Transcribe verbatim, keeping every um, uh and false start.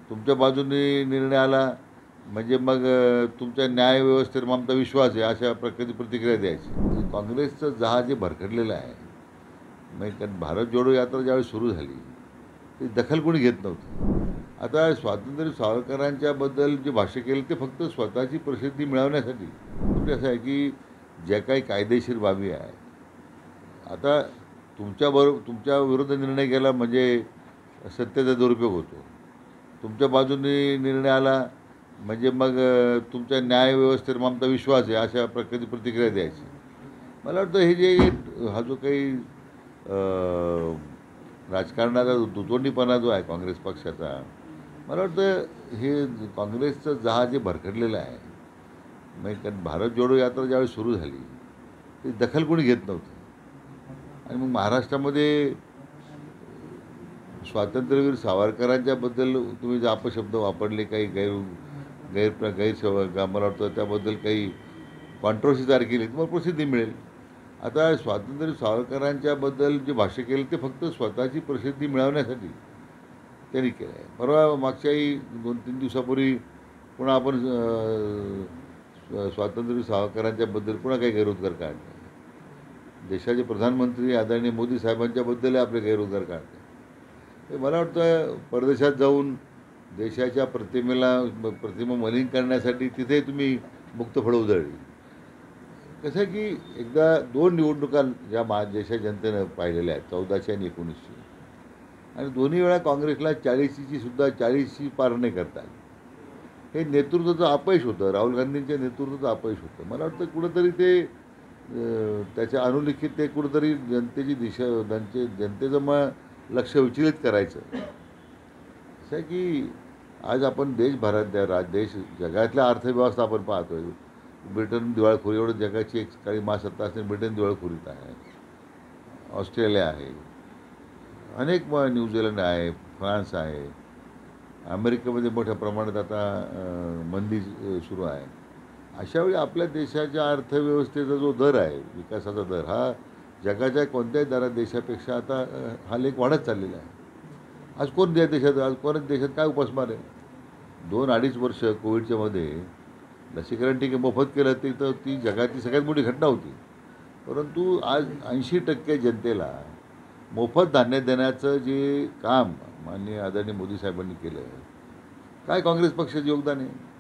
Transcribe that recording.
तुमच्या बाजूने निर्णय आला म्हणजे मग अ, तुमच्या न्यायव्यवस्थेवर आमचा विश्वास आहे अशा प्रकारची प्रतिक्रिया द्यायची. काँग्रेसचं जहाज जे भरकटलेलं आहे म्हणजे कारण भारत जोडो यात्रा ज्यावेळी सुरू झाली ती दखल कोणी घेत नव्हतं. आता स्वातंत्र्य सावरकरांच्याबद्दल जे भाष्य केलं ते फक्त स्वतःची प्रसिद्धी मिळवण्यासाठी. म्हणजे असं आहे की ज्या काही कायदेशीर बाबी आहे आता तुमच्याबरोबर तुमच्या विरुद्ध निर्णय केला म्हणजे सत्तेचा दुरुपयोग होतो. तुमच्या बाजूने निर्णय आला म्हणजे मग अ, तुमच्या न्यायव्यवस्थेवर आमचा विश्वास आहे अशा प्रकारची प्रतिक्रिया द्यायची. मला वाटतं हे जे हा जो काही अ, राजकारणाचा दुतोंडीपणा जो आहे काँग्रेस पक्षाचा, मला वाटतं हे काँग्रेसचं जहाज जे भरकटलेलं आहे म्हणजे कारण भारत जोडो यात्रा ज्यावेळी सुरू झाली ती दखल कोणी घेत नव्हतं. आणि मग महाराष्ट्रामध्ये स्वातंत्र्यवीर सावरकरांच्याबद्दल तुम्ही जे अपशब्द वापरले काही गैर गैर गैरसव मला वाटतं त्याबद्दल काही कॉन्ट्रोवर्सी तयार केली तर मग प्रसिद्धी मिळेल. आता स्वातंत्र्य सावरकरांच्याबद्दल जे भाष्य केलं ते फक्त स्वतःची प्रसिद्धी मिळवण्यासाठी त्यांनी केलं आहे. परवा मागच्याही दोन तीन दिवसापूर्वी पुन्हा आपण स्वातंत्र्य सावरकरांच्याबद्दल पुन्हा काही गैरउद्गार काढले. देशाचे प्रधानमंत्री आदरणीय मोदी साहेबांच्याबद्दल आपले गैरउद्गार काढले. हे मला वाटतं परदेशात जाऊन देशाच्या प्रतिमेला प्रतिमा मलिन करण्यासाठी तिथे तुम्ही मुक्त फळं उधळली. कसं आहे की एकदा दोन निवडणुका ज्या मा देशाच्या जनतेनं पाहिलेल्या आहेत चौदाशे आणि एकोणीसशे आणि दोन्ही वेळा काँग्रेसला चाळीशीची सुद्धा चाळीसशी पार नाही करता आली. हे नेतृत्वाचं अपयश होतं. राहुल गांधींच्या नेतृत्वाचं अपयश होतं. मला वाटतं कुठंतरी ते त्याच्या अनुलिखित ते कुठंतरी जनतेची दिशा त्यांचे जनतेचं मग लक्ष विचलित करायचं. असं आहे की आज आपण देशभरात द्या रा देश जगातल्या अर्थव्यवस्था आपण पाहतो आहे. ब्रिटन दिवाळखोरी एवढं जगाची एक काही महासत्ता असते ब्रिटन दिवाळखोरीत आहे. ऑस्ट्रेलिया आहे. अनेक मग न्यूझीलंड आहे, फ्रान्स आहे. अमेरिकेमध्ये मोठ्या प्रमाणात आता मंदी सुरू आहे. अशावेळी आपल्या देशाच्या अर्थव्यवस्थेचा जो दर आहे विकासाचा दर हा जगाच्या कोणत्याही दरा देशापेक्षा आता हा लेख वाढत चाललेला आहे. आज कोण द्या देशात आज कोणत्या देशात काय उपासमार आहे. दोन अडीच वर्ष कोविडच्या मध्ये लसीकरण ठीक आहे मोफत केलं ते तर ती जगाची सगळ्यात मोठी घटना होती. परंतु आज ऐंशी टक्के जनतेला मोफत धान्य देण्याचं जे काम माननीय आदरणीय मोदी साहेबांनी केलं काय काँग्रेस पक्षाचं योगदान आहे.